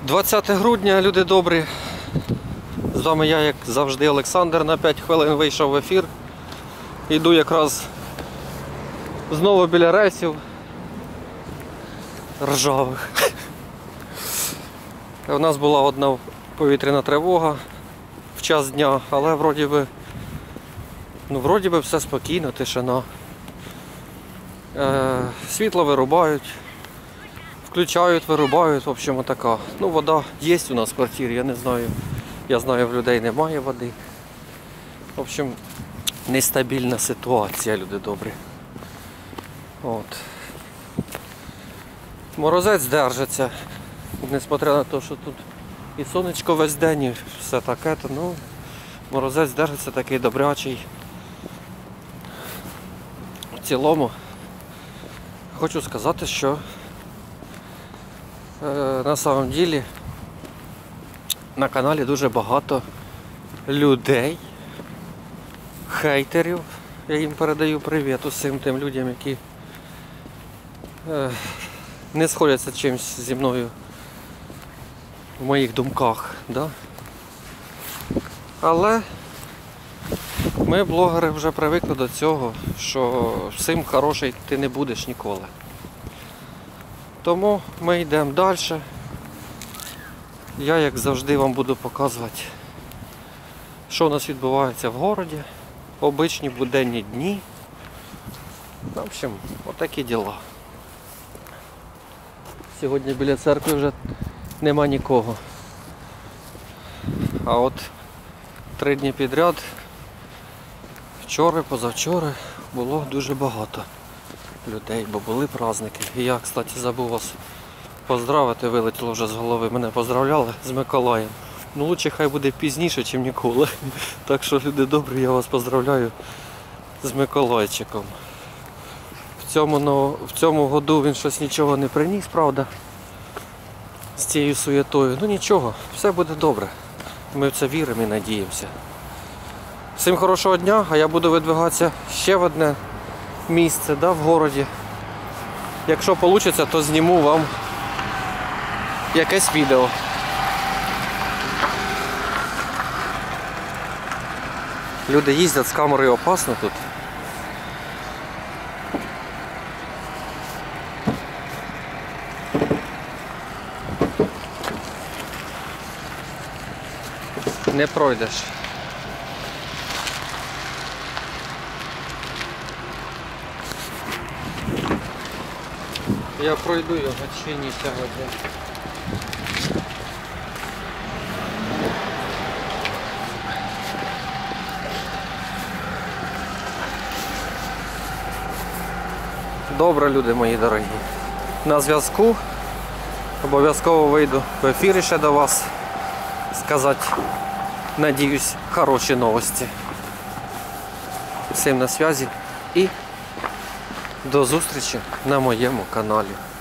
20 грудня, люди добрі. З вами я, як завжди, Олександр. На 5 хвилин вийшов в ефір. Йду якраз знову біля рельсів ржавих. У нас була одна повітряна тривога в час дня, але вроді би все спокійно, тишина. Світло вирубають, включають, вирубають, в общем, така. Ну, вода є у нас в квартирі, я не знаю. Я знаю, в людей немає води. В общем, нестабільна ситуація, люди добрі. От. Морозець держиться, несмотря на те, що тут і сонечко весь день, і все таке, то, ну, морозець держиться такий добрячий. В цілому, хочу сказати, що на самом ділі на каналі дуже багато людей, хейтерів. Я їм передаю привіт усім тим людям, які не сходяться чимось зі мною в моїх думках. Да? Але ми, блогери, вже привикли до цього, що всім хороший ти не будеш ніколи. Тому ми йдемо далі. Я, як завжди, вам буду показувати, що у нас відбувається в городі, обичні буденні дні. В общем, отакі діла. Сьогодні біля церкви вже нема нікого. А от 3 дні підряд, вчора, позавчора, було дуже багато людей, бо були праздники. І я, кстати, забув вас поздравити, вилетіло вже з голови. Мене поздравляли з Миколаєм. Ну, лучше хай буде пізніше, ніж ніколи. Так що, люди добрі, я вас поздравляю з Миколайчиком. В цьому году він щось нічого не приніс, правда, з цією суєтою. Ну нічого, все буде добре. Ми в це віримо і надіємося. Всім хорошого дня, а я буду видвигатися ще в одне місце, да, в городі. Якщо вийде, то зніму вам якесь відео. Люди їздять з камерою, опасно тут. Не пройдеш. Я пройду його, чи ні сьогодні. Добре, люди мої дорогі. На зв'язку. Обов'язково вийду в ефірі ще до вас. Сказати, надіюсь, хороші новості. Всім на зв'язі і до зустрічі на моєму каналі.